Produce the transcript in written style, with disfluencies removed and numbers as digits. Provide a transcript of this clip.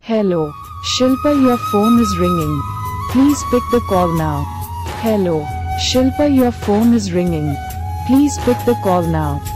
Hello, Shilpa, your phone is ringing. Please pick the call now. Hello, Shilpa, your phone is ringing. Please pick the call now.